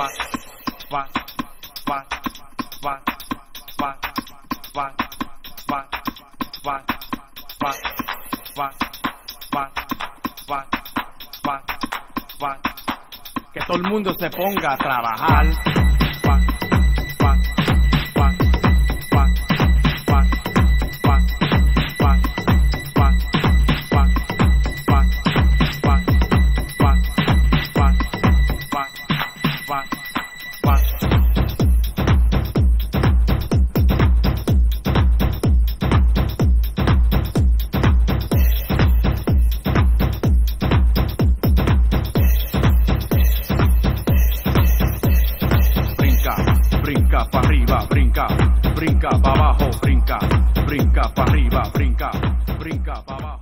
Que todo el mundo se ponga a trabajar. Brinca pa' arriba, brinca pa' abajo, brinca pa' arriba, brinca pa' abajo.